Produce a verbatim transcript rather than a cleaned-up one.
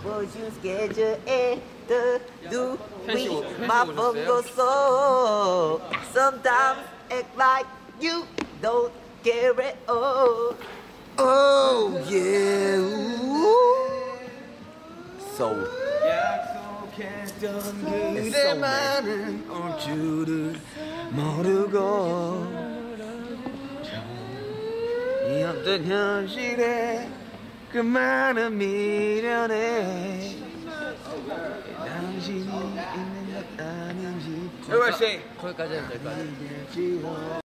보여준 스케줄에 더 누이 마법 고소 Sometimes act like you don't care at all Oh yeah So 약속했던 그대만은 올 줄을 모르고 이 어떤 현실에 그 많은 미련에 당신이 있는 것 아닌지 여기 씨 거기까지 해도 될까요?